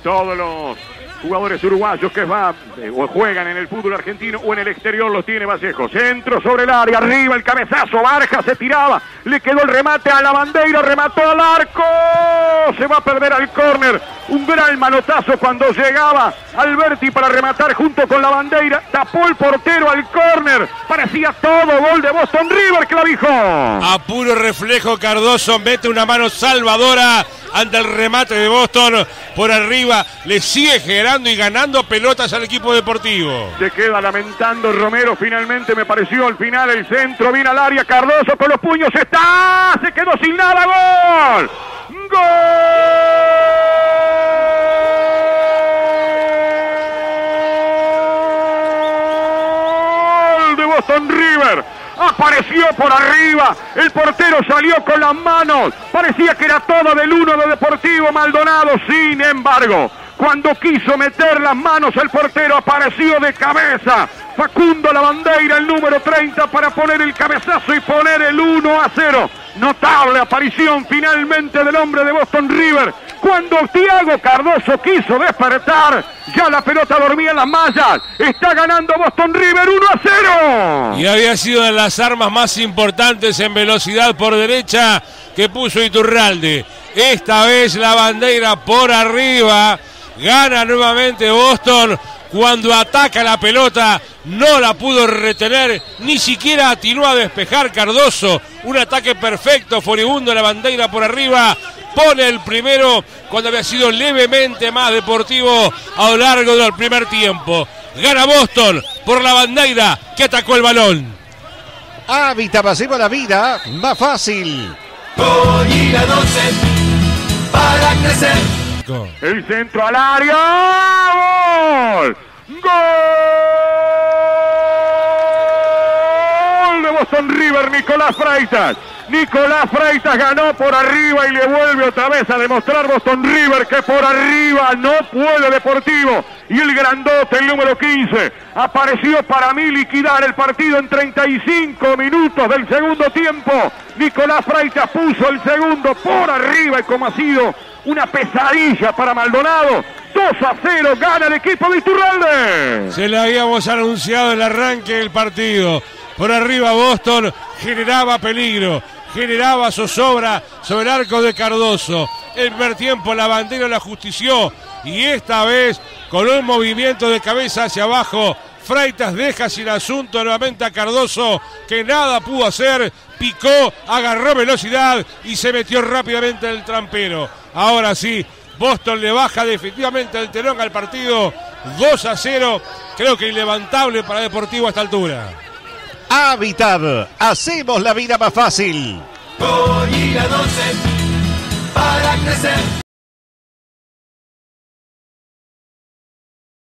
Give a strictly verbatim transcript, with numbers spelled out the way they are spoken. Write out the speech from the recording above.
Todos los jugadores uruguayos que van eh, o juegan en el fútbol argentino o en el exterior los tiene Vallejo. Centro sobre el área, arriba el cabezazo, Barja se tiraba, le quedó el remate a la bandera, remató al arco, se va a perder al córner. Un gran manotazo cuando llegaba Alberti para rematar junto con la bandera, tapó el portero al córner, parecía todo gol de Boston River, Clavijo. A puro reflejo Cardoso mete una mano salvadora ante el remate de Boston por arriba, le sigue generando y ganando pelotas al equipo deportivo. Se queda lamentando Romero, finalmente me pareció al final el centro, viene al área Cardoso con los puños, está, se quedó sin nada, gol, gol de Boston River. Apareció por arriba, el portero salió con las manos, parecía que era todo del uno de Deportivo Maldonado, sin embargo, cuando quiso meter las manos el portero apareció de cabeza, Facundo Lavandeira, el número treinta, para poner el cabezazo y poner el uno a cero. Notable aparición finalmente del hombre de Boston River. Cuando Thiago Cardoso quiso despertar, ya la pelota dormía en las mallas. Está ganando Boston River uno a cero. Y había sido de las armas más importantes en velocidad por derecha que puso Iturralde. Esta vez la bandera por arriba. Gana nuevamente Boston. Cuando ataca la pelota no la pudo retener, ni siquiera atinó a despejar Cardoso. Un ataque perfecto, furibundo, la bandera por arriba. Pone el primero cuando había sido levemente más Deportivo a lo largo del primer tiempo. Gana Boston por la bandera que atacó el balón. Hábitat, pasemos la vida más fácil. Goyila doce para crecer. El centro al área, gol, gol de Boston River, Nicolás Freitas. Nicolás Freitas ganó por arriba y le vuelve otra vez a demostrar Boston River que por arriba no puede Deportivo. Y el grandote, el número quince, apareció para mí liquidar el partido en treinta y cinco minutos del segundo tiempo. Nicolás Freitas puso el segundo por arriba y como ha sido una pesadilla para Maldonado, dos a cero gana el equipo de Iturralde. Se lo habíamos anunciado el arranque del partido. Por arriba Boston generaba peligro, generaba zozobra sobre el arco de Cardoso. El primer tiempo la bandera la justició y esta vez con un movimiento de cabeza hacia abajo, Freitas deja sin asunto nuevamente a Cardoso, que nada pudo hacer, picó, agarró velocidad y se metió rápidamente en el trampero. Ahora sí, Boston le baja definitivamente el telón al partido, dos a cero, creo que ilevantable para Deportivo a esta altura. Hábitat, hacemos la vida más fácil. Goyila doce para crecer.